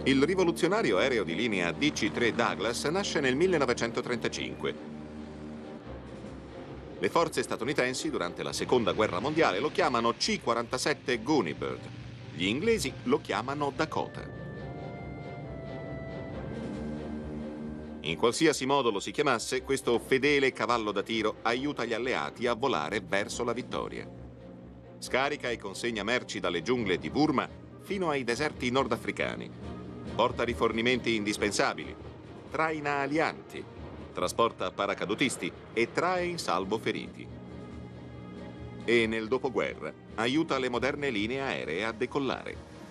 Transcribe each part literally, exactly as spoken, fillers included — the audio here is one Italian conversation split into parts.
Il rivoluzionario aereo di linea D C tre Douglas nasce nel millenovecentotrentacinque. Le forze statunitensi durante la Seconda Guerra Mondiale lo chiamano C quarantasette Goonebird. Gli inglesi lo chiamano Dakota. In qualsiasi modo lo si chiamasse, questo fedele cavallo da tiro aiuta gli alleati a volare verso la vittoria. Scarica e consegna merci dalle giungle di Burma fino ai deserti nordafricani. Porta rifornimenti indispensabili, traina alianti, trasporta paracadutisti e trae in salvo feriti. E nel dopoguerra aiuta le moderne linee aeree a decollare.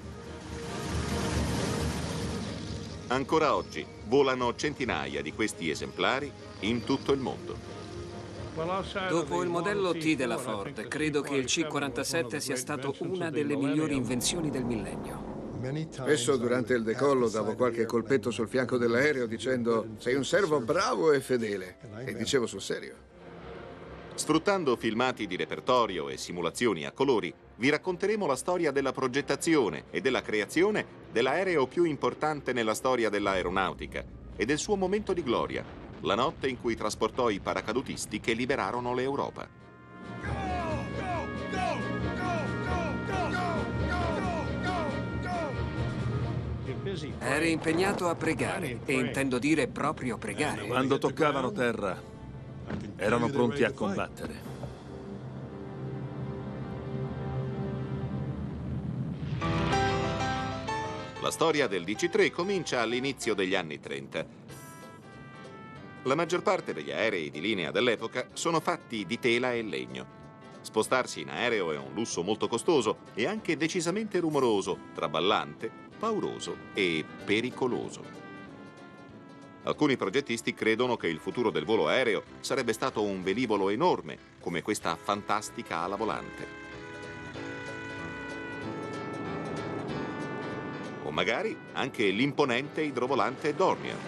Ancora oggi volano centinaia di questi esemplari in tutto il mondo. Dopo il modello T della Ford, credo che il C quarantasette sia stato una delle migliori invenzioni del millennio. Spesso durante il decollo davo qualche colpetto sul fianco dell'aereo dicendo «Sei un servo bravo e fedele». E dicevo sul serio. Sfruttando filmati di repertorio e simulazioni a colori, vi racconteremo la storia della progettazione e della creazione dell'aereo più importante nella storia dell'aeronautica e del suo momento di gloria, la notte in cui trasportò i paracadutisti che liberarono l'Europa. Eri impegnato a pregare, e intendo dire proprio pregare. Quando toccavano terra, erano pronti a combattere. La storia del D C tre comincia all'inizio degli anni trenta. La maggior parte degli aerei di linea dell'epoca sono fatti di tela e legno. Spostarsi in aereo è un lusso molto costoso e anche decisamente rumoroso, traballante, pauroso e pericoloso. Alcuni progettisti credono che il futuro del volo aereo sarebbe stato un velivolo enorme, come questa fantastica ala volante. O magari anche l'imponente idrovolante Dornier.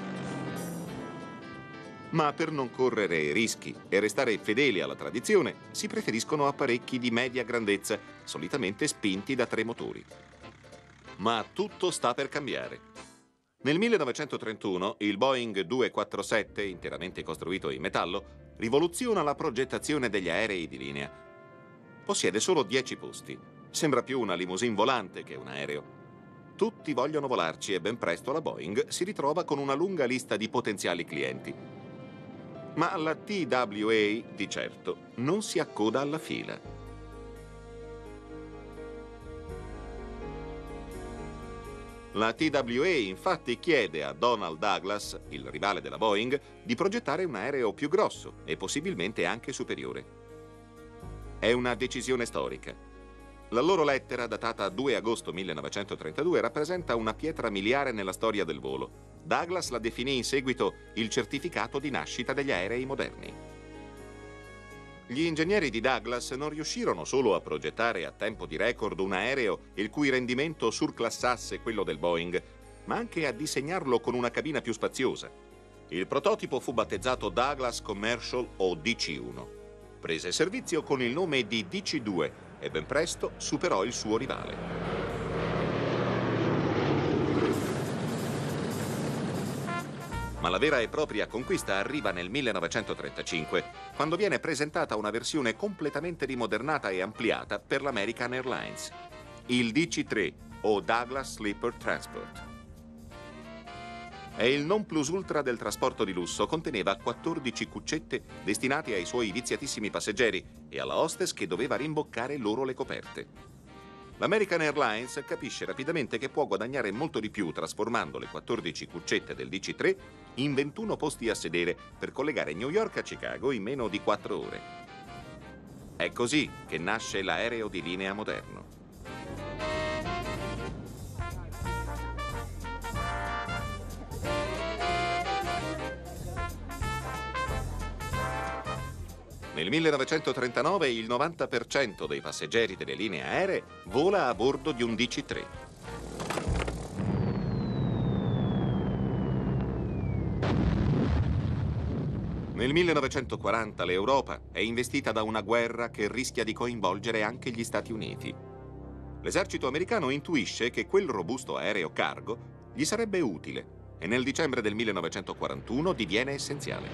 Ma per non correre rischi e restare fedeli alla tradizione, si preferiscono apparecchi di media grandezza, solitamente spinti da tre motori. Ma tutto sta per cambiare. Nel millenovecentotrentuno il Boeing duecentoquarantasette, interamente costruito in metallo, rivoluziona la progettazione degli aerei di linea. Possiede solo dieci posti. Sembra più una limousine volante che un aereo. Tutti vogliono volarci e ben presto la Boeing si ritrova con una lunga lista di potenziali clienti. Ma la T W A, di certo, non si accoda alla fila. La T W A infatti chiede a Donald Douglas, il rivale della Boeing, di progettare un aereo più grosso e possibilmente anche superiore. È una decisione storica. La loro lettera, datata due agosto millenovecentotrentadue, rappresenta una pietra miliare nella storia del volo. Douglas la definì in seguito il certificato di nascita degli aerei moderni. Gli ingegneri di Douglas non riuscirono solo a progettare a tempo di record un aereo il cui rendimento surclassasse quello del Boeing, ma anche a disegnarlo con una cabina più spaziosa. Il prototipo fu battezzato Douglas Commercial o D C uno. Prese servizio con il nome di D C due e ben presto superò il suo rivale. Ma la vera e propria conquista arriva nel millenovecentotrentacinque, quando viene presentata una versione completamente rimodernata e ampliata per l'American Airlines, il D C tre o Douglas Sleeper Transport. È il non plus ultra del trasporto di lusso, conteneva quattordici cuccette destinate ai suoi viziatissimi passeggeri e alla hostess che doveva rimboccare loro le coperte. L'American Airlines capisce rapidamente che può guadagnare molto di più trasformando le quattordici cuccette del D C tre in ventuno posti a sedere per collegare New York a Chicago in meno di quattro ore. È così che nasce l'aereo di linea moderno. Nel millenovecentotrentanove il novanta per cento dei passeggeri delle linee aeree vola a bordo di un D C tre. Nel millenovecentoquaranta l'Europa è investita da una guerra che rischia di coinvolgere anche gli Stati Uniti. L'esercito americano intuisce che quel robusto aereo cargo gli sarebbe utile e nel dicembre del millenovecentoquarantuno diviene essenziale.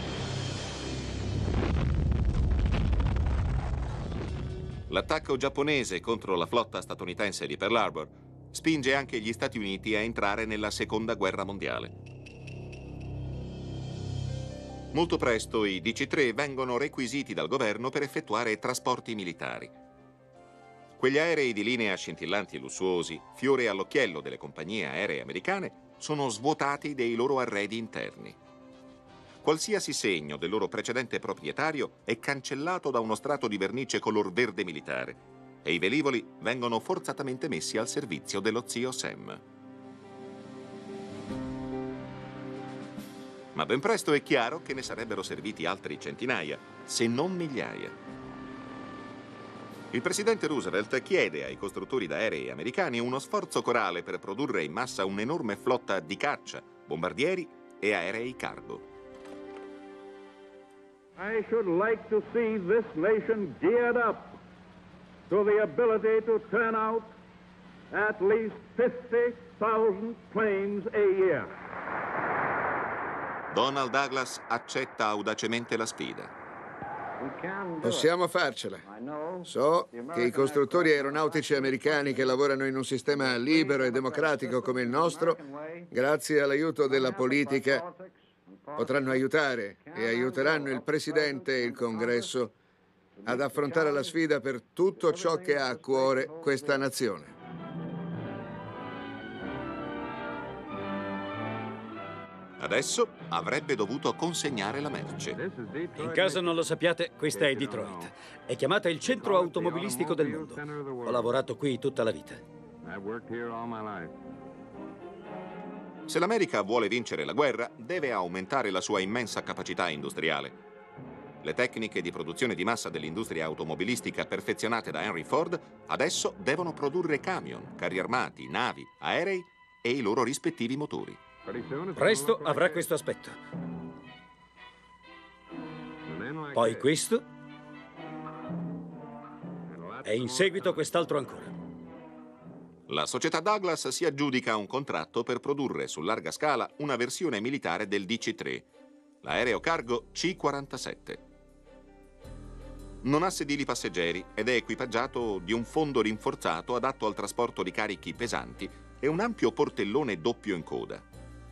L'attacco giapponese contro la flotta statunitense di Pearl Harbor spinge anche gli Stati Uniti a entrare nella Seconda Guerra Mondiale. Molto presto i D C tre vengono requisiti dal governo per effettuare trasporti militari. Quegli aerei di linea scintillanti e lussuosi, fiore all'occhiello delle compagnie aeree americane, sono svuotati dei loro arredi interni. Qualsiasi segno del loro precedente proprietario è cancellato da uno strato di vernice color verde militare e i velivoli vengono forzatamente messi al servizio dello zio Sam. Ma ben presto è chiaro che ne sarebbero serviti altri centinaia, se non migliaia. Il presidente Roosevelt chiede ai costruttori d'aerei americani uno sforzo corale per produrre in massa un'enorme flotta di caccia, bombardieri e aerei cargo. I should like to see this nation geared up to the ability to turn out at least fifty thousand planes a year. Donald Douglas accetta audacemente la sfida. Possiamo farcela. So che i costruttori aeronautici americani che lavorano in un sistema libero e democratico come il nostro, grazie all'aiuto della politica, potranno aiutare e aiuteranno il Presidente e il Congresso ad affrontare la sfida per tutto ciò che ha a cuore questa nazione. Adesso avrebbe dovuto consegnare la merce. In caso non lo sappiate, questa è Detroit. È chiamata il centro automobilistico del mondo. Ho lavorato qui tutta la vita. Se l'America vuole vincere la guerra, deve aumentare la sua immensa capacità industriale. Le tecniche di produzione di massa dell'industria automobilistica perfezionate da Henry Ford adesso devono produrre camion, carri armati, navi, aerei e i loro rispettivi motori. Presto avrà questo aspetto. Poi questo. E in seguito quest'altro ancora. La società Douglas si aggiudica un contratto per produrre su larga scala una versione militare del D C tre, l'aereo cargo C quarantasette. Non ha sedili passeggeri ed è equipaggiato di un fondo rinforzato adatto al trasporto di carichi pesanti e un ampio portellone doppio in coda.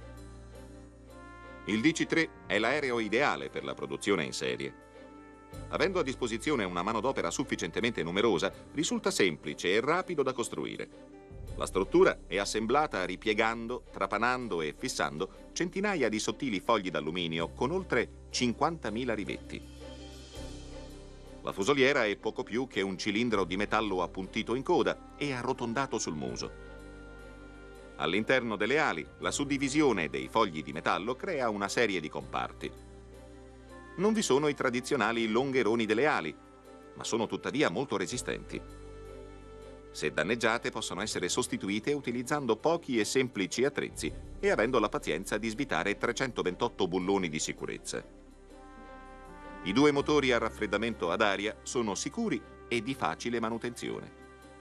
Il D C tre è l'aereo ideale per la produzione in serie. Avendo a disposizione una manodopera sufficientemente numerosa, risulta semplice e rapido da costruire. La struttura è assemblata ripiegando, trapanando e fissando centinaia di sottili fogli d'alluminio con oltre cinquantamila rivetti. La fusoliera è poco più che un cilindro di metallo appuntito in coda e arrotondato sul muso. All'interno delle ali, la suddivisione dei fogli di metallo crea una serie di comparti. Non vi sono i tradizionali longheroni delle ali, ma sono tuttavia molto resistenti. Se danneggiate, possono essere sostituite utilizzando pochi e semplici attrezzi e avendo la pazienza di svitare trecentoventotto bulloni di sicurezza. I due motori a raffreddamento ad aria sono sicuri e di facile manutenzione.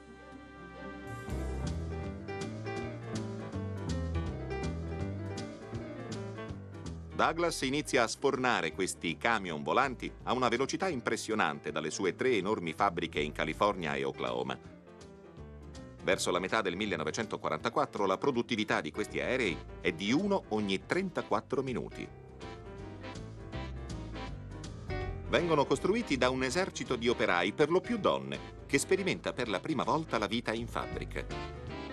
Douglas inizia a sfornare questi camion volanti a una velocità impressionante dalle sue tre enormi fabbriche in California e Oklahoma. Verso la metà del millenovecentoquarantaquattro la produttività di questi aerei è di uno ogni trentaquattro minuti. Vengono costruiti da un esercito di operai, per lo più donne, che sperimenta per la prima volta la vita in fabbrica.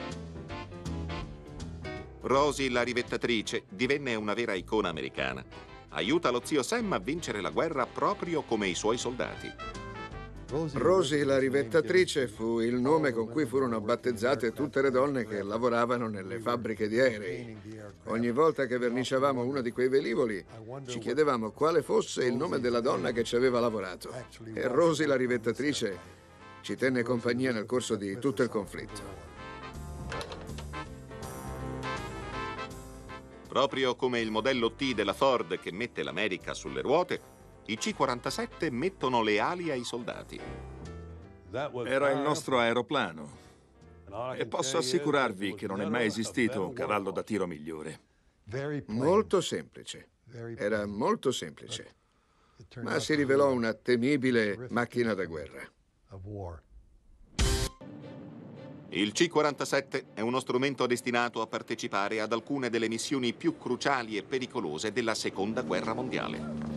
Rosie la rivettatrice divenne una vera icona americana. Aiuta lo zio Sam a vincere la guerra proprio come i suoi soldati. Rosie la rivettatrice fu il nome con cui furono battezzate tutte le donne che lavoravano nelle fabbriche di aerei. Ogni volta che verniciavamo uno di quei velivoli, ci chiedevamo quale fosse il nome della donna che ci aveva lavorato. E Rosie la rivettatrice ci tenne compagnia nel corso di tutto il conflitto. Proprio come il modello T della Ford che mette l'America sulle ruote, i C quarantasette mettono le ali ai soldati. Era il nostro aeroplano. E posso assicurarvi che non è mai esistito un cavallo da tiro migliore. Molto semplice. Era molto semplice. Ma si rivelò una temibile macchina da guerra. Il C quarantasette è uno strumento destinato a partecipare ad alcune delle missioni più cruciali e pericolose della Seconda Guerra Mondiale.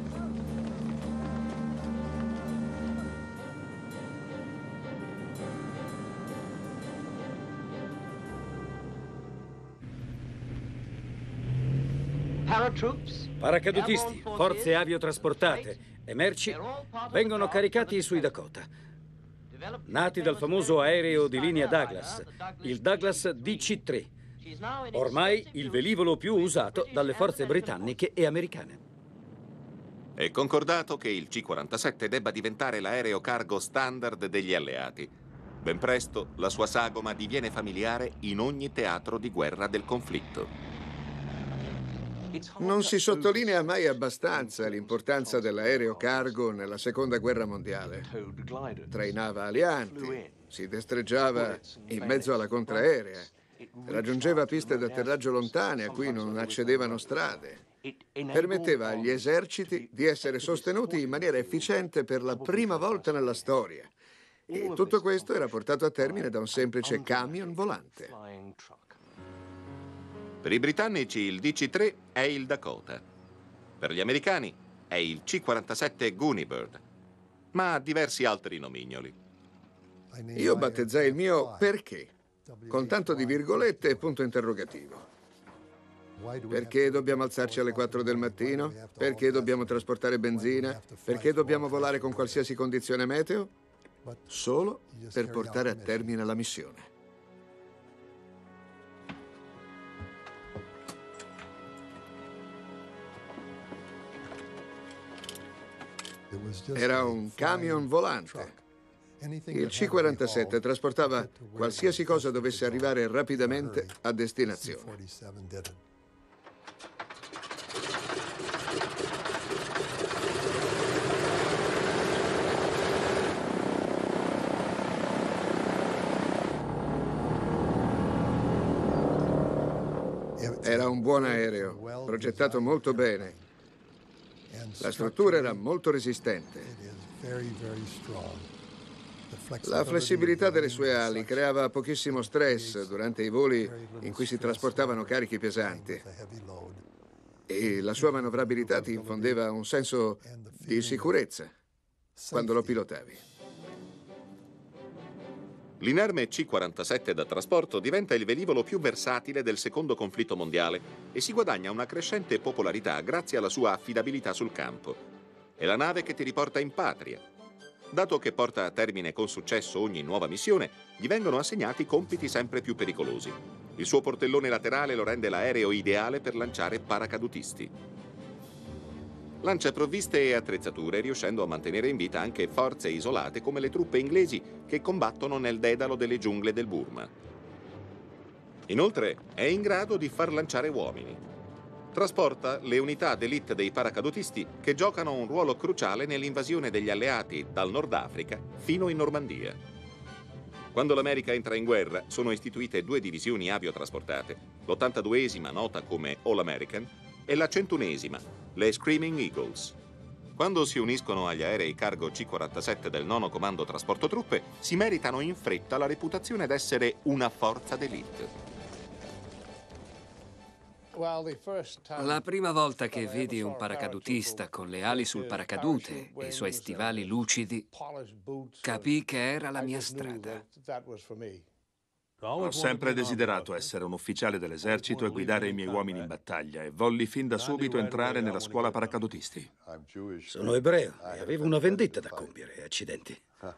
Paracadutisti, forze aviotrasportate e merci vengono caricati sui Dakota. Nati dal famoso aereo di linea Douglas, il Douglas D C tre. Ormai il velivolo più usato dalle forze britanniche e americane. È concordato che il C quarantasette debba diventare l'aereo cargo standard degli alleati. Ben presto la sua sagoma diviene familiare in ogni teatro di guerra del conflitto. Non si sottolinea mai abbastanza l'importanza dell'aereo cargo nella Seconda Guerra Mondiale. Trainava alianti, si destreggiava in mezzo alla contraerea, raggiungeva piste d'atterraggio lontane a cui non accedevano strade. Permetteva agli eserciti di essere sostenuti in maniera efficiente per la prima volta nella storia. E tutto questo era portato a termine da un semplice camion volante. Per i britannici il D C tre è il Dakota. Per gli americani è il C quarantasette Gunny Bird, ma ha diversi altri nomignoli. Io battezzai il mio perché, con tanto di virgolette e punto interrogativo. Perché dobbiamo alzarci alle quattro del mattino? Perché dobbiamo trasportare benzina? Perché dobbiamo volare con qualsiasi condizione meteo? Solo per portare a termine la missione. Era un camion volante. Il C quarantasette trasportava qualsiasi cosa dovesse arrivare rapidamente a destinazione. Era un buon aereo, progettato molto bene. La struttura era molto resistente. La flessibilità delle sue ali creava pochissimo stress durante i voli in cui si trasportavano carichi pesanti. E la sua manovrabilità ti infondeva un senso di sicurezza quando lo pilotavi. L'inerme C quarantasette da trasporto diventa il velivolo più versatile del secondo conflitto mondiale e si guadagna una crescente popolarità grazie alla sua affidabilità sul campo. È la nave che ti riporta in patria. Dato che porta a termine con successo ogni nuova missione, gli vengono assegnati compiti sempre più pericolosi. Il suo portellone laterale lo rende l'aereo ideale per lanciare paracadutisti. Lancia provviste e attrezzature, riuscendo a mantenere in vita anche forze isolate come le truppe inglesi che combattono nel dedalo delle giungle del Burma. Inoltre è in grado di far lanciare uomini. Trasporta le unità d'élite dei paracadutisti che giocano un ruolo cruciale nell'invasione degli alleati dal Nord Africa fino in Normandia. Quando l'America entra in guerra sono istituite due divisioni aviotrasportate, l'ottantaduesima nota come All American e la centunesima, le Screaming Eagles. Quando si uniscono agli aerei cargo C quarantasette del nono Comando Trasporto Truppe, si meritano in fretta la reputazione d'essere una forza d'élite. La prima volta che vidi un paracadutista con le ali sul paracadute e i suoi stivali lucidi, capii che era la mia strada. Ho sempre desiderato essere un ufficiale dell'esercito e guidare i miei uomini in battaglia e volli fin da subito entrare nella scuola paracadutisti. Sono ebreo e avevo una vendetta da compiere, accidenti.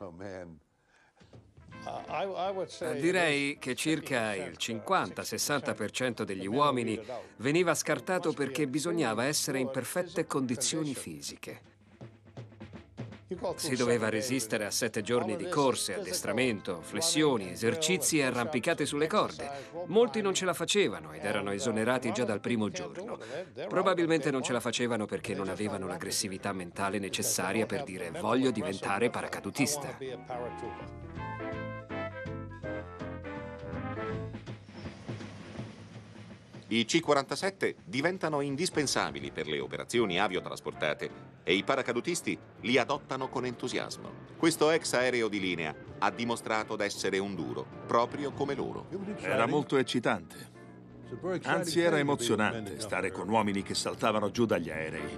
Direi che circa il cinquanta sessanta per cento degli uomini veniva scartato perché bisognava essere in perfette condizioni fisiche. Si doveva resistere a sette giorni di corse, addestramento, flessioni, esercizi e arrampicate sulle corde. Molti non ce la facevano ed erano esonerati già dal primo giorno. Probabilmente non ce la facevano perché non avevano l'aggressività mentale necessaria per dire voglio diventare paracadutista. I C quarantasette diventano indispensabili per le operazioni aviotrasportate e i paracadutisti li adottano con entusiasmo. Questo ex aereo di linea ha dimostrato d'essere un duro, proprio come loro. Era molto eccitante. Anzi, era emozionante stare con uomini che saltavano giù dagli aerei.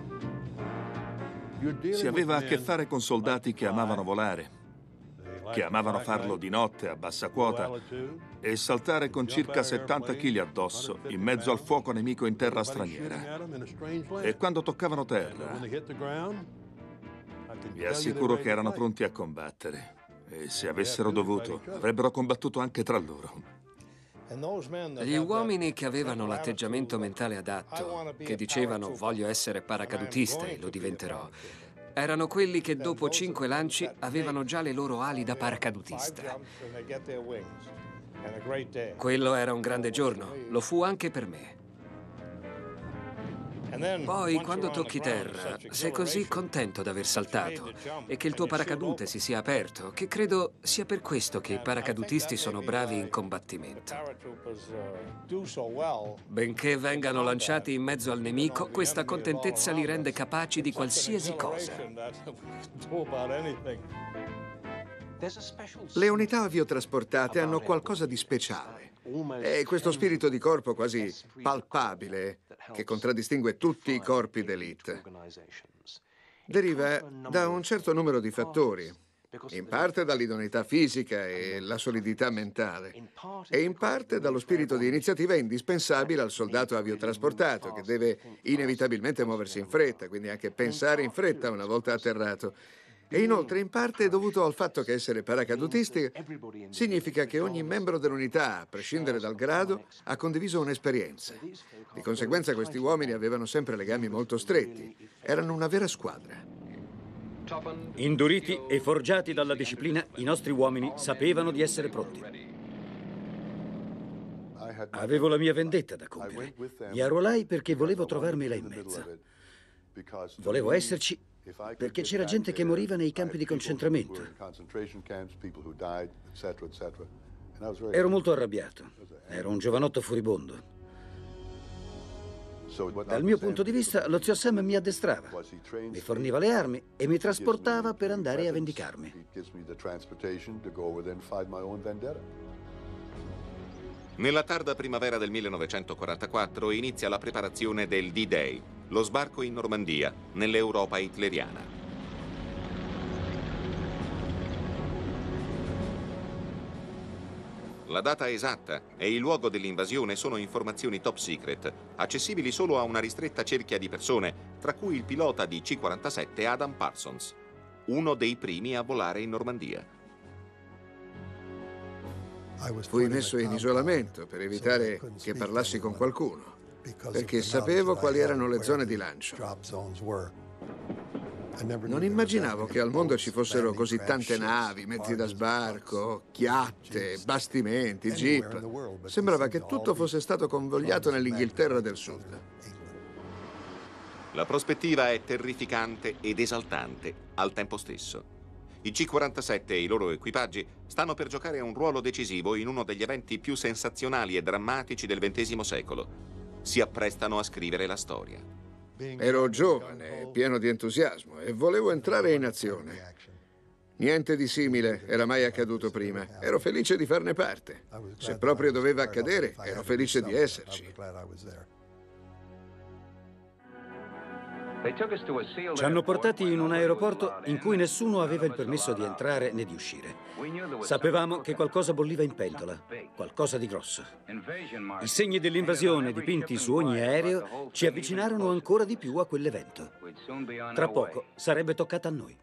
Si aveva a che fare con soldati che amavano volare, che amavano farlo di notte a bassa quota e saltare con circa settanta chili addosso in mezzo al fuoco nemico in terra straniera. E quando toccavano terra, vi assicuro che erano pronti a combattere. E se avessero dovuto, avrebbero combattuto anche tra loro. Gli uomini che avevano l'atteggiamento mentale adatto, che dicevano voglio essere paracadutista e lo diventerò, erano quelli che dopo cinque lanci avevano già le loro ali da paracadutista. Quello era un grande giorno, lo fu anche per me. Poi, quando tocchi terra, sei così contento d'aver saltato e che il tuo paracadute si sia aperto, che credo sia per questo che i paracadutisti sono bravi in combattimento. Benché vengano lanciati in mezzo al nemico, questa contentezza li rende capaci di qualsiasi cosa. Le unità aviotrasportate hanno qualcosa di speciale. È questo spirito di corpo quasi palpabile che contraddistingue tutti i corpi d'élite. Deriva da un certo numero di fattori, in parte dall'idoneità fisica e la solidità mentale, e in parte dallo spirito di iniziativa indispensabile al soldato aviotrasportato, che deve inevitabilmente muoversi in fretta, quindi anche pensare in fretta una volta atterrato. E inoltre in parte è dovuto al fatto che essere paracadutisti significa che ogni membro dell'unità, a prescindere dal grado, ha condiviso un'esperienza. Di conseguenza questi uomini avevano sempre legami molto stretti. Erano una vera squadra. Induriti e forgiati dalla disciplina, i nostri uomini sapevano di essere pronti. Avevo la mia vendetta da compiere. Mi arruolai perché volevo trovarmela in mezzo. Volevo esserci perché c'era gente che moriva nei campi di concentramento. Ero molto arrabbiato. Ero un giovanotto furibondo. Dal mio punto di vista, lo zio Sam mi addestrava, mi forniva le armi e mi trasportava per andare a vendicarmi. Nella tarda primavera del millenovecentoquarantaquattro inizia la preparazione del D-Day, lo sbarco in Normandia, nell'Europa hitleriana. La data esatta e il luogo dell'invasione sono informazioni top secret, accessibili solo a una ristretta cerchia di persone, tra cui il pilota di C quarantasette Adam Parsons, uno dei primi a volare in Normandia. Fui messo in isolamento per evitare che parlassi con qualcuno, perché sapevo quali erano le zone di lancio. Non immaginavo che al mondo ci fossero così tante navi, mezzi da sbarco, chiatte, bastimenti, jeep. Sembrava che tutto fosse stato convogliato nell'Inghilterra del Sud. La prospettiva è terrificante ed esaltante al tempo stesso. I C quarantasette e i loro equipaggi stanno per giocare un ruolo decisivo in uno degli eventi più sensazionali e drammatici del ventesimo secolo. Si apprestano a scrivere la storia. Ero giovane, pieno di entusiasmo e volevo entrare in azione. Niente di simile era mai accaduto prima. Ero felice di farne parte. Se proprio doveva accadere, ero felice di esserci. Ci hanno portati in un aeroporto in cui nessuno aveva il permesso di entrare né di uscire. Sapevamo che qualcosa bolliva in pentola, qualcosa di grosso. I segni dell'invasione dipinti su ogni aereo ci avvicinarono ancora di più a quell'evento. Tra poco sarebbe toccata a noi.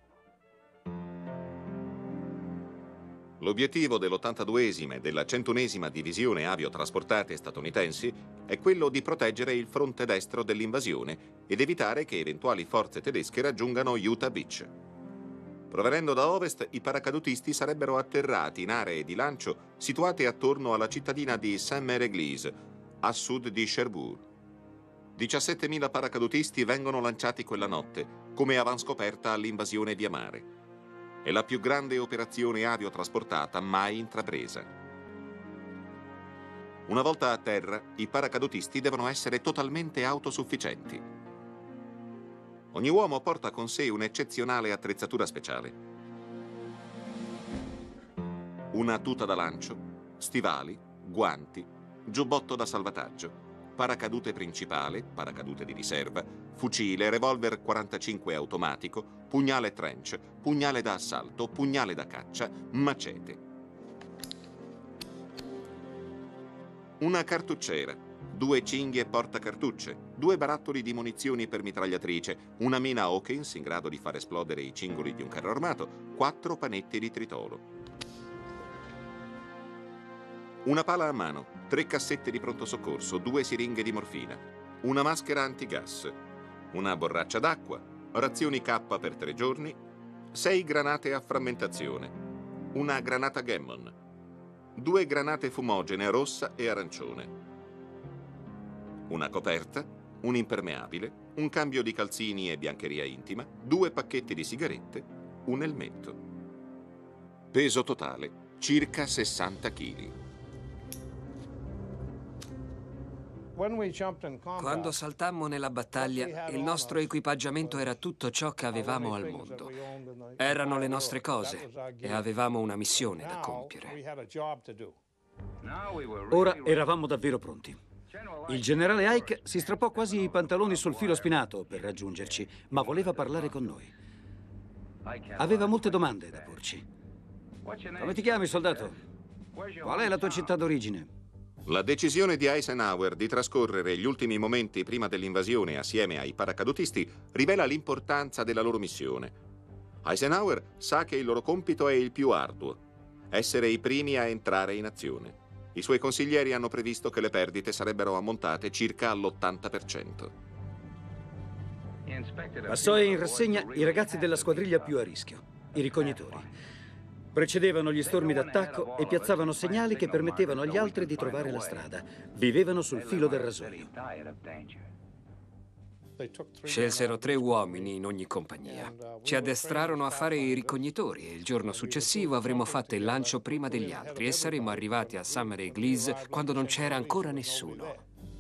L'obiettivo dell'ottantaduesima e della centunesima divisione aviotrasportate statunitensi è quello di proteggere il fronte destro dell'invasione ed evitare che eventuali forze tedesche raggiungano Utah Beach. Provenendo da ovest, i paracadutisti sarebbero atterrati in aree di lancio situate attorno alla cittadina di Saint-Mère-Église, a sud di Cherbourg. diciassettemila paracadutisti vengono lanciati quella notte, come avanscoperta all'invasione via mare. È la più grande operazione aviotrasportata mai intrapresa. Una volta a terra, i paracadutisti devono essere totalmente autosufficienti. Ogni uomo porta con sé un'eccezionale attrezzatura speciale. Una tuta da lancio, stivali, guanti, giubbotto da salvataggio, paracadute principale, paracadute di riserva, fucile, revolver quarantacinque automatico, pugnale trench, pugnale da assalto, pugnale da caccia, macete. Una cartucciera, due cinghie portacartucce, due barattoli di munizioni per mitragliatrice, una mina Hawkins in grado di far esplodere i cingoli di un carro armato, quattro panetti di tritolo. Una pala a mano, tre cassette di pronto soccorso, due siringhe di morfina, una maschera antigas, una borraccia d'acqua, razioni K per tre giorni, sei granate a frammentazione, una granata Gammon, due granate fumogene rossa e arancione, una coperta, un impermeabile, un cambio di calzini e biancheria intima, due pacchetti di sigarette, un elmetto. Peso totale, circa sessanta chili. Quando saltammo nella battaglia, il nostro equipaggiamento era tutto ciò che avevamo al mondo. Erano le nostre cose e avevamo una missione da compiere. Ora eravamo davvero pronti. Il generale Ike si strappò quasi i pantaloni sul filo spinato per raggiungerci, ma voleva parlare con noi. Aveva molte domande da porci. Come ti chiami, soldato? Qual è la tua città d'origine? La decisione di Eisenhower di trascorrere gli ultimi momenti prima dell'invasione assieme ai paracadutisti rivela l'importanza della loro missione. Eisenhower sa che il loro compito è il più arduo, essere i primi a entrare in azione. I suoi consiglieri hanno previsto che le perdite sarebbero ammontate circa all'ottanta per cento. Passò in rassegna i ragazzi della squadriglia più a rischio, i ricognitori. Precedevano gli stormi d'attacco e piazzavano segnali che permettevano agli altri di trovare la strada. Vivevano sul filo del rasoio. Scelsero tre uomini in ogni compagnia. Ci addestrarono a fare i ricognitori e il giorno successivo avremmo fatto il lancio prima degli altri e saremmo arrivati a Summer Eglise quando non c'era ancora nessuno.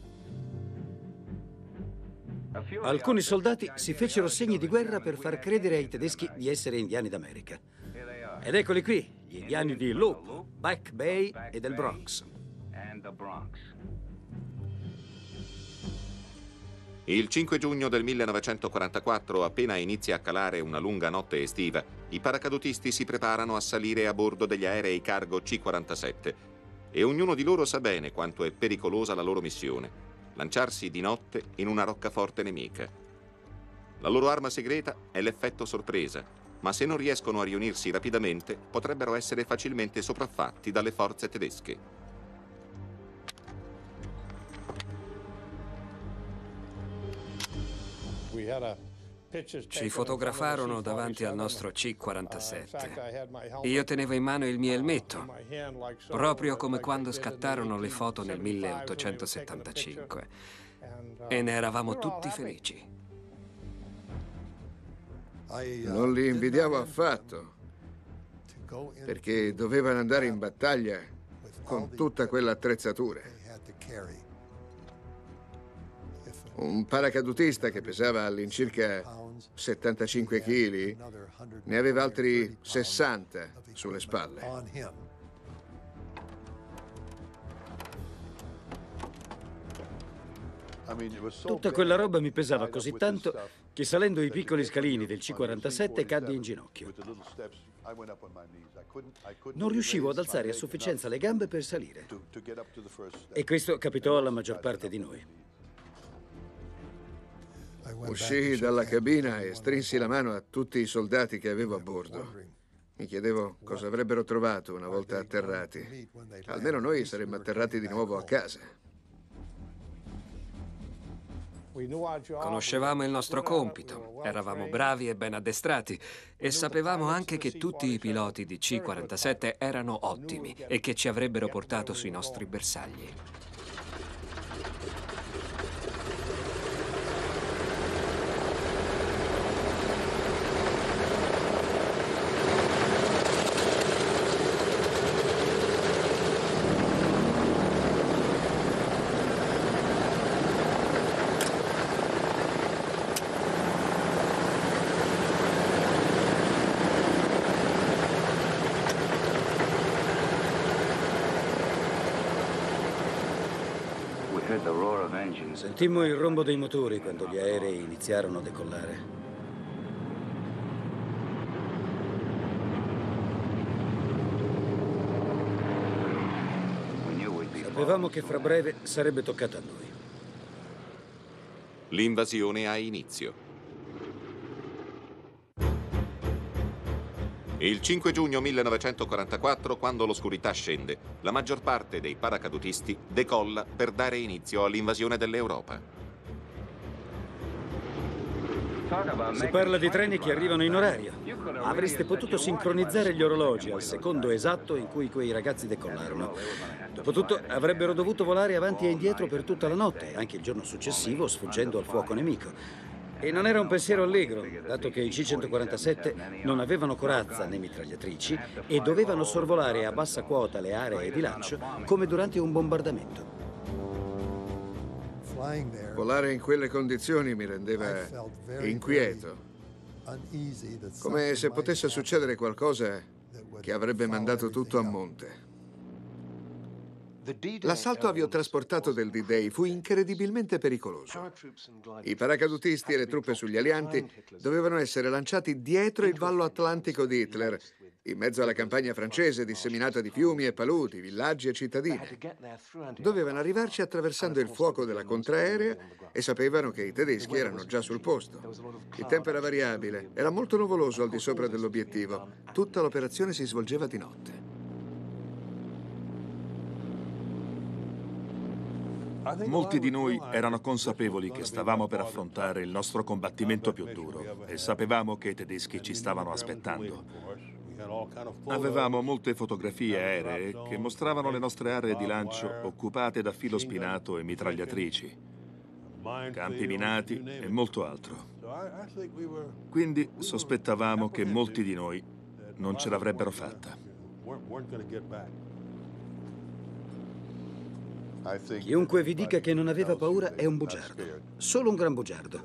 Alcuni soldati si fecero segni di guerra per far credere ai tedeschi di essere indiani d'America. Ed eccoli qui, gli indiani di Loup, Back Bay e del Bronx. Il cinque giugno del millenovecentoquarantaquattro, appena inizia a calare una lunga notte estiva, i paracadutisti si preparano a salire a bordo degli aerei cargo C quarantasette e ognuno di loro sa bene quanto è pericolosa la loro missione: lanciarsi di notte in una roccaforte nemica. La loro arma segreta è l'effetto sorpresa, ma se non riescono a riunirsi rapidamente, potrebbero essere facilmente sopraffatti dalle forze tedesche. Ci fotografarono davanti al nostro C quarantasette. Io tenevo in mano il mio elmetto, proprio come quando scattarono le foto nel milleottocentosettantacinque. E ne eravamo tutti felici. Non li invidiavo affatto, perché dovevano andare in battaglia con tutta quell'attrezzatura. Un paracadutista che pesava all'incirca settantacinque chili ne aveva altri sessanta sulle spalle. Tutta quella roba mi pesava così tanto che salendo i piccoli scalini del C quarantasette caddi in ginocchio. Non riuscivo ad alzare a sufficienza le gambe per salire. E questo capitò alla maggior parte di noi. Uscii dalla cabina e strinsi la mano a tutti i soldati che avevo a bordo. Mi chiedevo cosa avrebbero trovato una volta atterrati. Almeno noi saremmo atterrati di nuovo a casa. Conoscevamo il nostro compito, eravamo bravi e ben addestrati e sapevamo anche che tutti i piloti di C quarantasette erano ottimi e che ci avrebbero portato sui nostri bersagli. Sentimmo il rombo dei motori quando gli aerei iniziarono a decollare. Sapevamo che fra breve sarebbe toccato a noi. L'invasione ha inizio. Il cinque giugno millenovecentoquarantaquattro, quando l'oscurità scende, la maggior parte dei paracadutisti decolla per dare inizio all'invasione dell'Europa. Si parla di treni che arrivano in orario. Avreste potuto sincronizzare gli orologi al secondo esatto in cui quei ragazzi decollarono. Dopotutto, avrebbero dovuto volare avanti e indietro per tutta la notte, anche il giorno successivo, sfuggendo al fuoco nemico. E non era un pensiero allegro, dato che i C centoquarantasette non avevano corazza né mitragliatrici e dovevano sorvolare a bassa quota le aree di lancio come durante un bombardamento. Volare in quelle condizioni mi rendeva inquieto, come se potesse succedere qualcosa che avrebbe mandato tutto a monte. L'assalto aviotrasportato del D-Day fu incredibilmente pericoloso. I paracadutisti e le truppe sugli alianti dovevano essere lanciati dietro il vallo atlantico di Hitler, in mezzo alla campagna francese disseminata di fiumi e paludi, villaggi e cittadine. Dovevano arrivarci attraversando il fuoco della contraerea e sapevano che i tedeschi erano già sul posto. Il tempo era variabile, era molto nuvoloso al di sopra dell'obiettivo. Tutta l'operazione si svolgeva di notte. Molti di noi erano consapevoli che stavamo per affrontare il nostro combattimento più duro e sapevamo che i tedeschi ci stavano aspettando. Avevamo molte fotografie aeree che mostravano le nostre aree di lancio occupate da filo spinato e mitragliatrici, campi minati e molto altro. Quindi sospettavamo che molti di noi non ce l'avrebbero fatta. Chiunque vi dica che non aveva paura è un bugiardo, solo un gran bugiardo.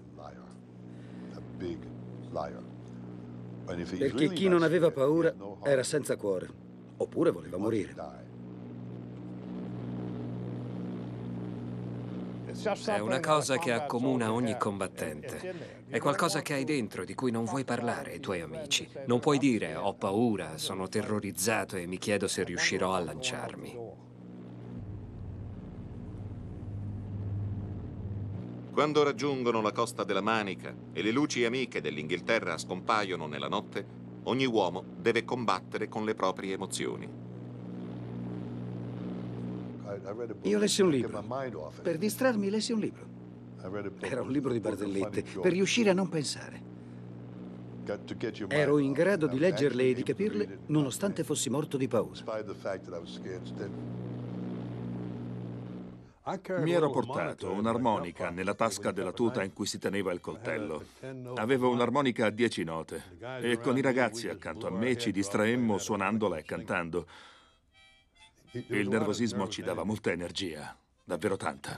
Perché chi non aveva paura era senza cuore, oppure voleva morire. È una cosa che accomuna ogni combattente. È qualcosa che hai dentro, di cui non vuoi parlare ai tuoi amici. Non puoi dire ho paura, sono terrorizzato e mi chiedo se riuscirò a lanciarmi. Quando raggiungono la costa della Manica e le luci amiche dell'Inghilterra scompaiono nella notte, ogni uomo deve combattere con le proprie emozioni. Io lessi un libro. Per distrarmi lessi un libro. Era un libro di barzellette, per riuscire a non pensare. Ero in grado di leggerle e di capirle, nonostante fossi morto di paura. Mi ero portato un'armonica nella tasca della tuta in cui si teneva il coltello. Avevo un'armonica a dieci note e con i ragazzi accanto a me ci distraemmo suonandola e cantando. Il nervosismo ci dava molta energia, davvero tanta.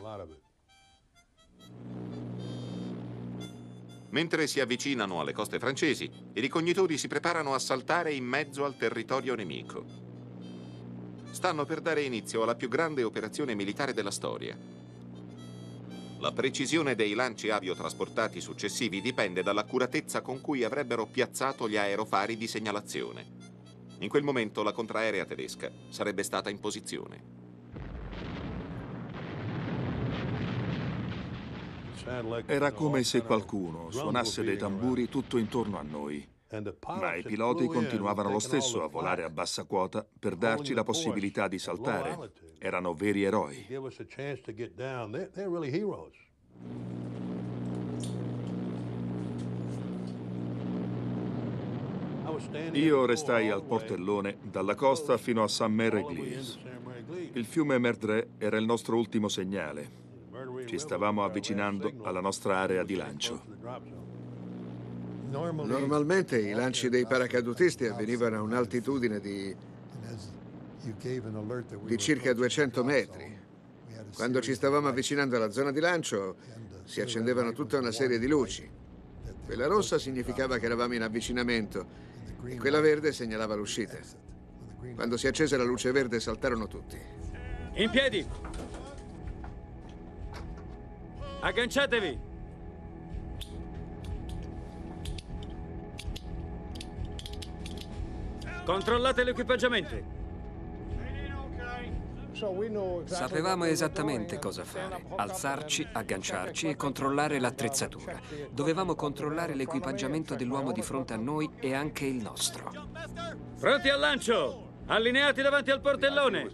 Mentre si avvicinano alle coste francesi, i ricognitori si preparano a saltare in mezzo al territorio nemico. Stanno per dare inizio alla più grande operazione militare della storia. La precisione dei lanci aviotrasportati successivi dipende dall'accuratezza con cui avrebbero piazzato gli aerofari di segnalazione. In quel momento la contraerea tedesca sarebbe stata in posizione. Era come se qualcuno suonasse dei tamburi tutto intorno a noi. Ma i piloti continuavano lo stesso a volare a bassa quota per darci la possibilità di saltare. Erano veri eroi. Io restai al portellone dalla costa fino a Saint-Mère-Église. Il fiume Merdre era il nostro ultimo segnale. Ci stavamo avvicinando alla nostra area di lancio. Normalmente i lanci dei paracadutisti avvenivano a un'altitudine di, di circa duecento metri. Quando ci stavamo avvicinando alla zona di lancio si accendevano tutta una serie di luci. Quella rossa significava che eravamo in avvicinamento e quella verde segnalava l'uscita. Quando si accese la luce verde saltarono tutti. In piedi! Agganciatevi! Controllate l'equipaggiamento. Sapevamo esattamente cosa fare: alzarci, agganciarci e controllare l'attrezzatura. Dovevamo controllare l'equipaggiamento dell'uomo di fronte a noi e anche il nostro. Pronti al lancio! Allineati davanti al portellone!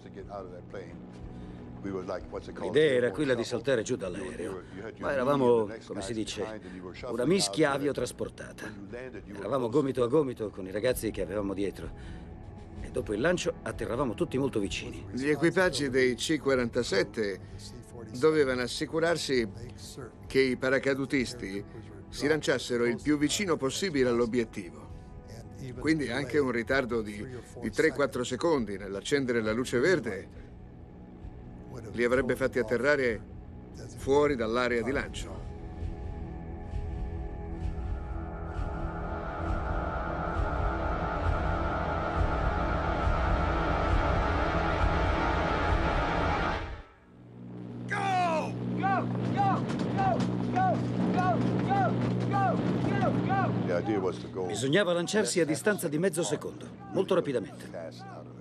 L'idea era quella di saltare giù dall'aereo, ma eravamo, come si dice, una mischia aviotrasportata. Eravamo gomito a gomito con i ragazzi che avevamo dietro. E dopo il lancio atterravamo tutti molto vicini. Gli equipaggi dei C quarantasette dovevano assicurarsi che i paracadutisti si lanciassero il più vicino possibile all'obiettivo. Quindi anche un ritardo di, di tre quattro secondi nell'accendere la luce verde li avrebbe fatti atterrare fuori dall'area di lancio. Bisognava lanciarsi a distanza di mezzo secondo, molto rapidamente.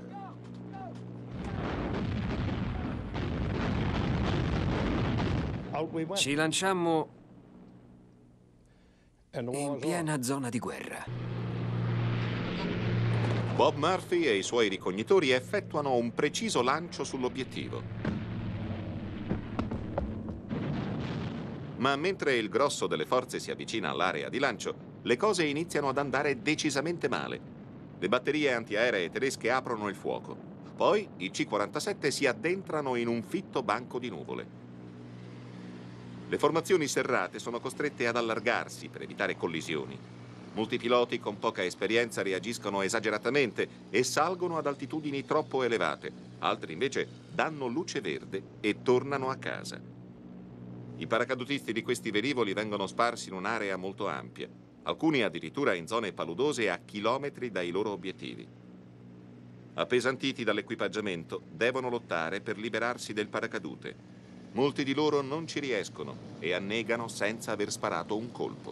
Ci lanciammo in piena zona di guerra. Bob Murphy e i suoi ricognitori effettuano un preciso lancio sull'obiettivo. Ma mentre il grosso delle forze si avvicina all'area di lancio, le cose iniziano ad andare decisamente male. Le batterie antiaeree tedesche aprono il fuoco. Poi i C quarantasette si addentrano in un fitto banco di nuvole. Le formazioni serrate sono costrette ad allargarsi per evitare collisioni. Molti piloti con poca esperienza reagiscono esageratamente e salgono ad altitudini troppo elevate. Altri invece danno luce verde e tornano a casa. I paracadutisti di questi velivoli vengono sparsi in un'area molto ampia, alcuni addirittura in zone paludose a chilometri dai loro obiettivi. Appesantiti dall'equipaggiamento, devono lottare per liberarsi del paracadute. Molti di loro non ci riescono e annegano senza aver sparato un colpo.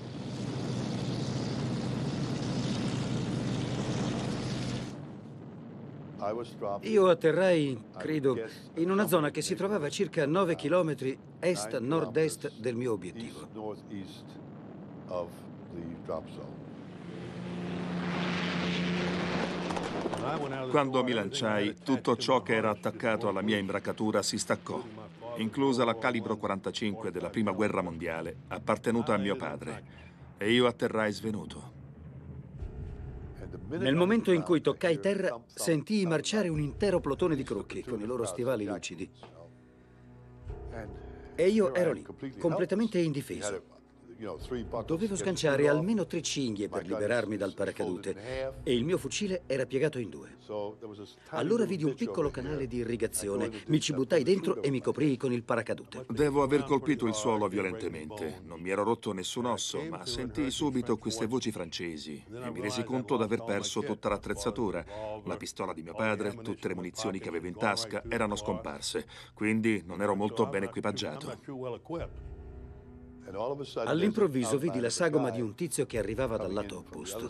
Io atterrai, credo, in una zona che si trovava a circa nove chilometri est-nord-est del mio obiettivo. Quando mi lanciai, tutto ciò che era attaccato alla mia imbracatura si staccò, inclusa la calibro quarantacinque della Prima Guerra Mondiale, appartenuta a mio padre, e io atterrai svenuto. Nel momento in cui toccai terra, sentii marciare un intero plotone di crocchi con i loro stivali lucidi. E io ero lì, completamente indifeso. Dovevo sganciare almeno tre cinghie per liberarmi dal paracadute e il mio fucile era piegato in due. Allora vidi un piccolo canale di irrigazione, mi ci buttai dentro e mi coprii con il paracadute. Devo aver colpito il suolo violentemente. Non mi ero rotto nessun osso, ma sentii subito queste voci francesi e mi resi conto di aver perso tutta l'attrezzatura. La pistola di mio padre, tutte le munizioni che avevo in tasca erano scomparse, quindi non ero molto ben equipaggiato. All'improvviso vidi la sagoma di un tizio che arrivava dal lato opposto.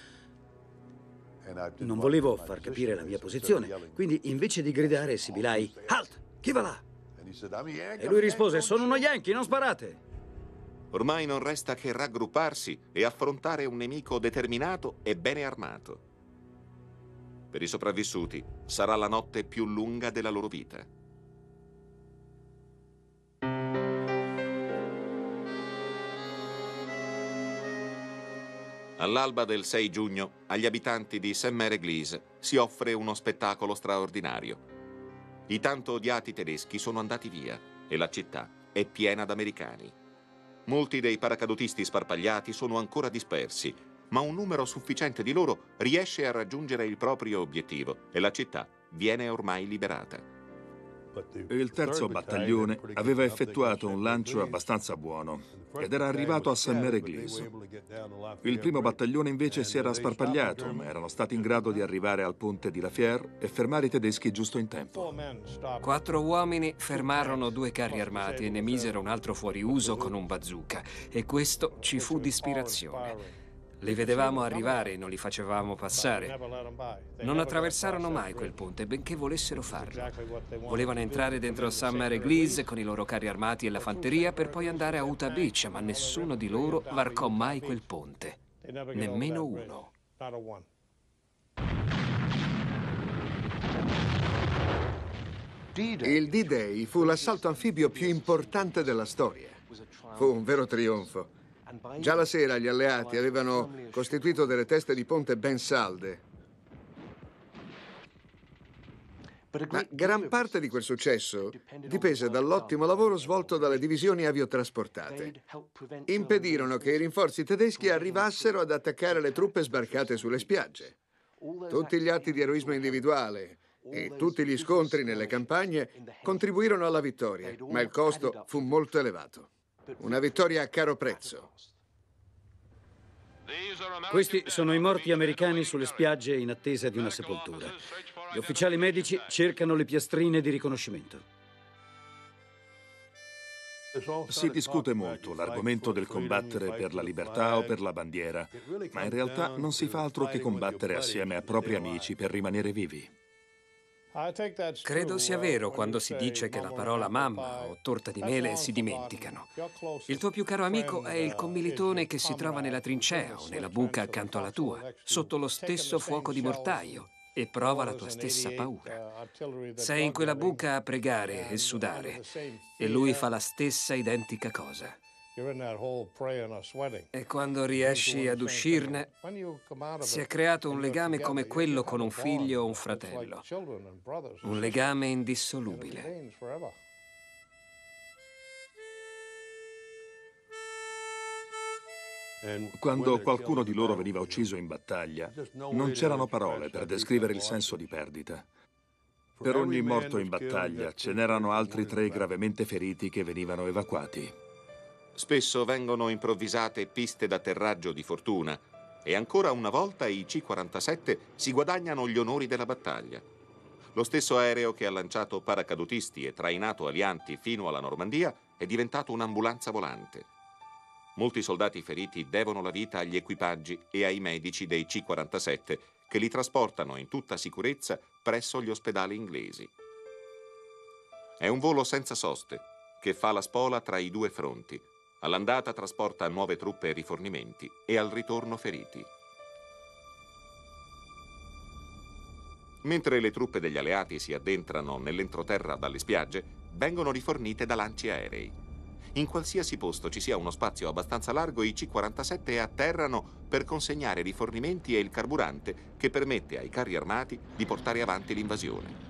Non volevo far capire la mia posizione, quindi invece di gridare sibilai "Halt! Chi va là?" E lui rispose "Sono uno Yankee, non sparate!" Ormai non resta che raggrupparsi e affrontare un nemico determinato e bene armato. Per i sopravvissuti sarà la notte più lunga della loro vita. All'alba del sei giugno, agli abitanti di Saint-Mère-Église si offre uno spettacolo straordinario. I tanto odiati tedeschi sono andati via e la città è piena d'americani. Molti dei paracadutisti sparpagliati sono ancora dispersi, ma un numero sufficiente di loro riesce a raggiungere il proprio obiettivo e la città viene ormai liberata. Il terzo battaglione aveva effettuato un lancio abbastanza buono ed era arrivato a Saint-Mère-Église. Il primo battaglione invece si era sparpagliato, ma erano stati in grado di arrivare al ponte di La Fière e fermare i tedeschi giusto in tempo. Quattro uomini fermarono due carri armati e ne misero un altro fuori uso con un bazooka, e questo ci fu di ispirazione. Li vedevamo arrivare e non li facevamo passare. Non attraversarono mai quel ponte, benché volessero farlo. Volevano entrare dentro Saint-Mère-Église con i loro carri armati e la fanteria per poi andare a Utah Beach, ma nessuno di loro varcò mai quel ponte. Nemmeno uno. Il D-Day fu l'assalto anfibio più importante della storia. Fu un vero trionfo. Già la sera gli alleati avevano costituito delle teste di ponte ben salde. Ma gran parte di quel successo dipese dall'ottimo lavoro svolto dalle divisioni aviotrasportate. Impedirono che i rinforzi tedeschi arrivassero ad attaccare le truppe sbarcate sulle spiagge. Tutti gli atti di eroismo individuale e tutti gli scontri nelle campagne contribuirono alla vittoria, ma il costo fu molto elevato. Una vittoria a caro prezzo. Questi sono i morti americani sulle spiagge in attesa di una sepoltura. Gli ufficiali medici cercano le piastrine di riconoscimento. Si discute molto l'argomento del combattere per la libertà o per la bandiera, ma in realtà non si fa altro che combattere assieme a propri amici per rimanere vivi. Credo sia vero quando si dice che la parola mamma o torta di mele si dimenticano. Il tuo più caro amico è il commilitone che si trova nella trincea o nella buca accanto alla tua, sotto lo stesso fuoco di mortaio, e prova la tua stessa paura. Sei in quella buca a pregare e sudare, e lui fa la stessa identica cosa. E quando riesci ad uscirne, si è creato un legame come quello con un figlio o un fratello. Un legame indissolubile. Quando qualcuno di loro veniva ucciso in battaglia, non c'erano parole per descrivere il senso di perdita. Per ogni morto in battaglia ce n'erano altri tre gravemente feriti che venivano evacuati. Spesso vengono improvvisate piste d'atterraggio di fortuna e ancora una volta i C quarantasette si guadagnano gli onori della battaglia. Lo stesso aereo che ha lanciato paracadutisti e trainato alianti fino alla Normandia è diventato un'ambulanza volante. Molti soldati feriti devono la vita agli equipaggi e ai medici dei C quarantasette che li trasportano in tutta sicurezza presso gli ospedali inglesi. È un volo senza soste che fa la spola tra i due fronti. All'andata trasporta nuove truppe e rifornimenti e al ritorno feriti. Mentre le truppe degli alleati si addentrano nell'entroterra dalle spiagge, vengono rifornite da lanci aerei. In qualsiasi posto ci sia uno spazio abbastanza largo, i C quarantasette atterrano per consegnare rifornimenti e il carburante che permette ai carri armati di portare avanti l'invasione.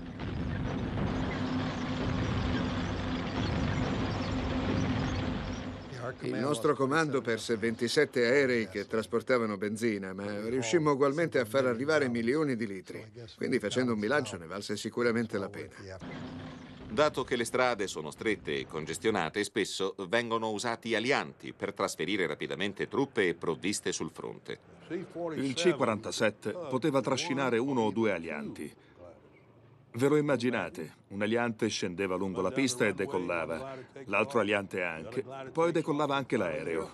Il nostro comando perse ventisette aerei che trasportavano benzina, ma riuscimmo ugualmente a far arrivare milioni di litri. Quindi facendo un bilancio ne valse sicuramente la pena. Dato che le strade sono strette e congestionate, spesso vengono usati alianti per trasferire rapidamente truppe e provviste sul fronte. Il C quarantasette poteva trascinare uno o due alianti. Ve lo immaginate? Un aliante scendeva lungo la pista e decollava, l'altro aliante anche, poi decollava anche l'aereo.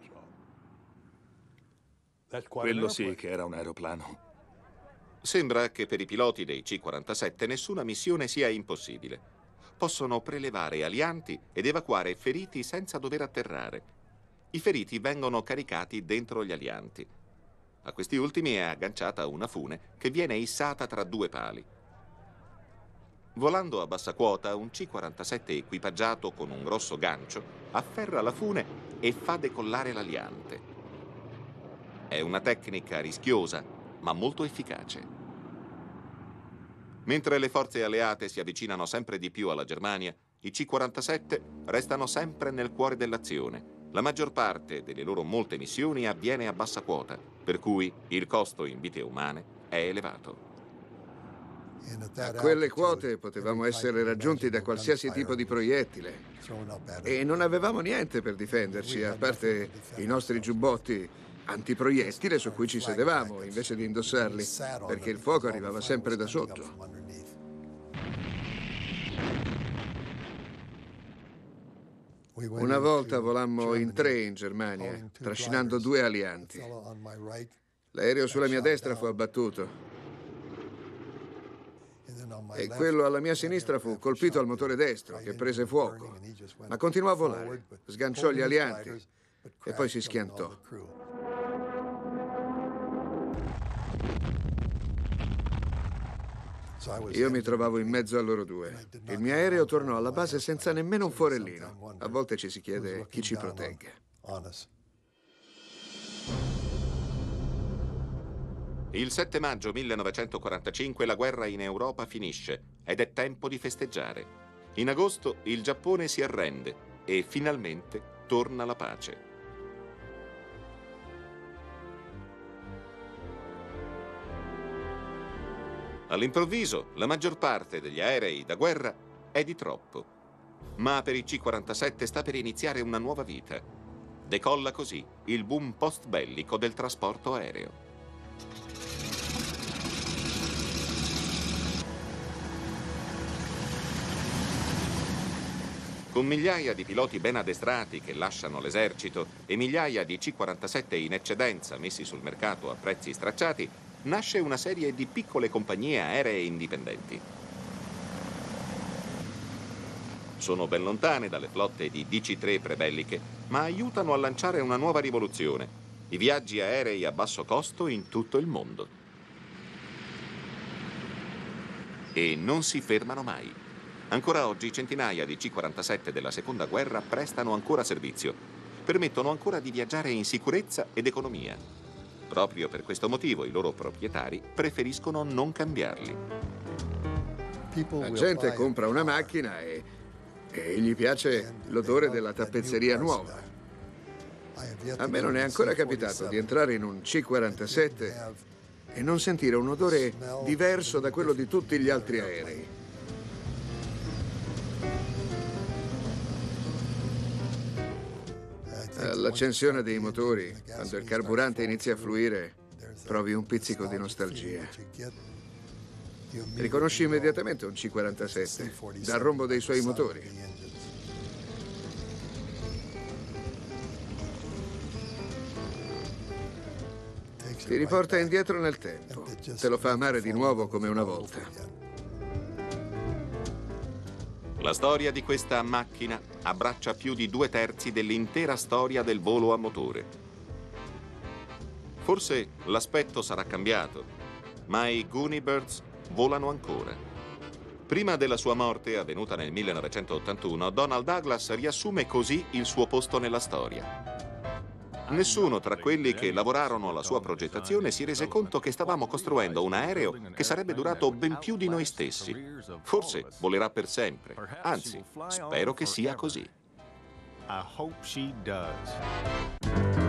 Quello sì che era un aeroplano. Sembra che per i piloti dei C quarantasette nessuna missione sia impossibile. Possono prelevare alianti ed evacuare feriti senza dover atterrare. I feriti vengono caricati dentro gli alianti. A questi ultimi è agganciata una fune che viene issata tra due pali. Volando a bassa quota, un C quarantasette equipaggiato con un grosso gancio afferra la fune e fa decollare l'aliante. È una tecnica rischiosa, ma molto efficace. Mentre le forze alleate si avvicinano sempre di più alla Germania, i C quarantasette restano sempre nel cuore dell'azione. La maggior parte delle loro molte missioni avviene a bassa quota, per cui il costo in vite umane è elevato. A quelle quote potevamo essere raggiunti da qualsiasi tipo di proiettile e non avevamo niente per difenderci, a parte i nostri giubbotti antiproiettile su cui ci sedevamo invece di indossarli, perché il fuoco arrivava sempre da sotto. Una volta volammo in tre in Germania, trascinando due alianti. L'aereo sulla mia destra fu abbattuto e quello alla mia sinistra fu colpito al motore destro, che prese fuoco, ma continuò a volare, sganciò gli alianti e poi si schiantò. Io mi trovavo in mezzo a loro due. Il mio aereo tornò alla base senza nemmeno un forellino. A volte ci si chiede chi ci protegga. Il sette maggio millenovecentoquarantacinque la guerra in Europa finisce ed è tempo di festeggiare. In agosto il Giappone si arrende e finalmente torna la pace. All'improvviso, la maggior parte degli aerei da guerra è di troppo. Ma per i C quarantasette sta per iniziare una nuova vita. Decolla così il boom post-bellico del trasporto aereo. Con migliaia di piloti ben addestrati che lasciano l'esercito e migliaia di C quarantasette in eccedenza messi sul mercato a prezzi stracciati, nasce una serie di piccole compagnie aeree indipendenti. Sono ben lontane dalle flotte di D C tre prebelliche, ma aiutano a lanciare una nuova rivoluzione: i viaggi aerei a basso costo in tutto il mondo. E non si fermano mai. Ancora oggi centinaia di C quarantasette della seconda guerra prestano ancora servizio, permettono ancora di viaggiare in sicurezza ed economia. Proprio per questo motivo i loro proprietari preferiscono non cambiarli. La gente compra una macchina e, e gli piace l'odore della tappezzeria nuova. A me non è ancora capitato di entrare in un C quarantasette e non sentire un odore diverso da quello di tutti gli altri aerei. All'accensione dei motori, quando il carburante inizia a fluire, provi un pizzico di nostalgia. Riconosci immediatamente un C quarantasette dal rombo dei suoi motori. Ti riporta indietro nel tempo, te lo fa amare di nuovo come una volta. La storia di questa macchina abbraccia più di due terzi dell'intera storia del volo a motore. Forse l'aspetto sarà cambiato, ma i Goonie Birds volano ancora. Prima della sua morte, avvenuta nel millenovecentottantuno, Donald Douglas riassume così il suo posto nella storia. Nessuno tra quelli che lavorarono alla sua progettazione si rese conto che stavamo costruendo un aereo che sarebbe durato ben più di noi stessi. Forse volerà per sempre. Anzi, spero che sia così. I hope she does.